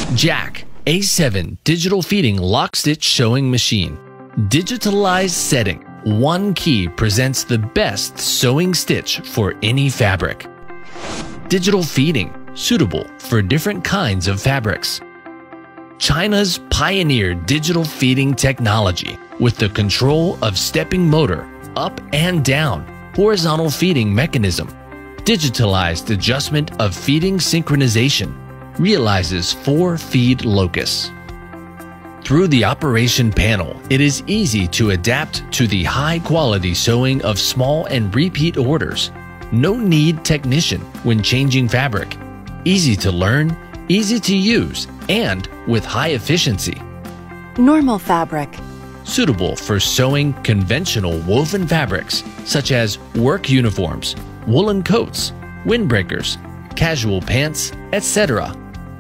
Jack A7 Digital Feeding Lock Stitch Sewing Machine. Digitalized setting. One key presents the best sewing stitch for any fabric. Digital feeding, suitable for different kinds of fabrics. China's pioneered digital feeding technology with the control of stepping motor, up and down, horizontal feeding mechanism, digitalized adjustment of feeding synchronization, realizes 4 feed locusts. Through the operation panel, it is easy to adapt to the high-quality sewing of small and repeat orders. No need technician when changing fabric. Easy to learn, easy to use, and with high efficiency. Normal fabric. Suitable for sewing conventional woven fabrics such as work uniforms, woolen coats, windbreakers, casual pants, etc.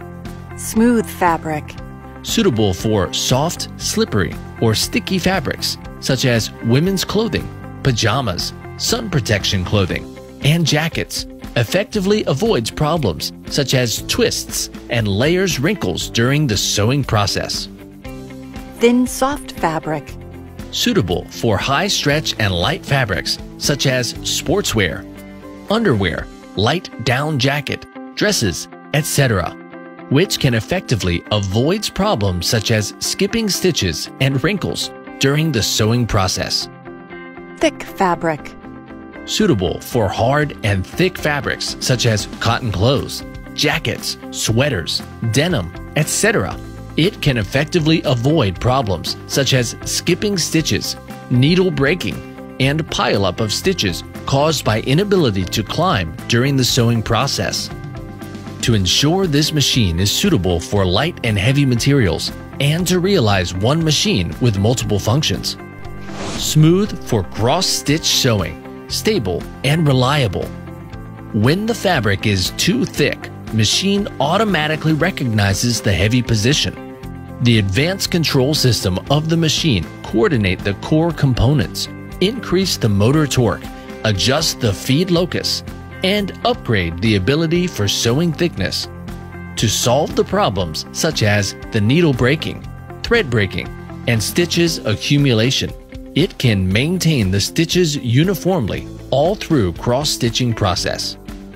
Smooth fabric. Suitable for soft, slippery, or sticky fabrics such as women's clothing, pajamas, sun protection clothing, and jackets. Effectively avoids problems such as twists and layers wrinkles during the sewing process. Thin, soft fabric. Suitable for high stretch and light fabrics such as sportswear, underwear, light down jacket, dresses, etc., which can effectively avoid problems such as skipping stitches and wrinkles during the sewing process. Thick fabric. Suitable for hard and thick fabrics such as cotton clothes, jackets, sweaters, denim, etc. It can effectively avoid problems such as skipping stitches, needle breaking, and pileup of stitches caused by inability to climb during the sewing process. To ensure this machine is suitable for light and heavy materials and to realize one machine with multiple functions. Smooth for cross-stitch sewing. Stable and reliable. When the fabric is too thick, machine automatically recognizes the heavy position. The advanced control system of the machine coordinate the core components, increase the motor torque, adjust the feed locus, and upgrade the ability for sewing thickness. To solve the problems such as the needle breaking, thread breaking, and stitches accumulation, it can maintain the stitches uniformly all through cross-stitching process.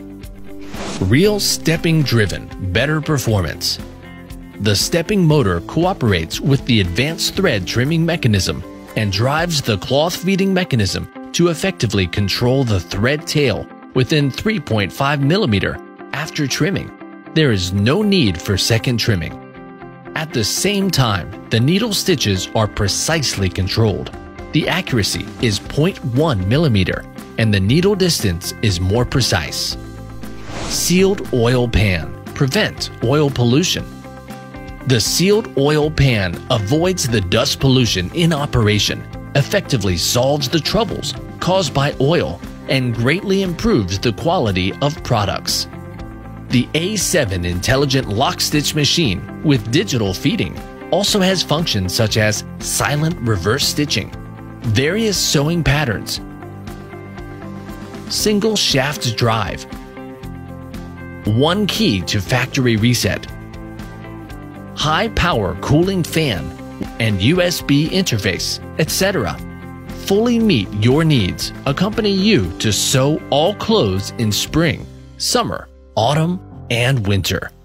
Real stepping driven, better performance. The stepping motor cooperates with the advanced thread trimming mechanism and drives the cloth feeding mechanism to effectively control the thread tail within 3.5 mm after trimming. There is no need for second trimming. At the same time, the needle stitches are precisely controlled. The accuracy is 0.1 mm and the needle distance is more precise. Sealed oil pan. Prevent oil pollution. The sealed oil pan avoids the dust pollution in operation, effectively solves the troubles caused by oil, and greatly improves the quality of products. The A7 Intelligent Lock Stitch Machine with digital feeding also has functions such as silent reverse stitching, various sewing patterns, single shaft drive, one key to factory reset, high power cooling fan, and USB interface, etc. Fully meet your needs, accompany you to sew all clothes in spring, summer, autumn, and winter.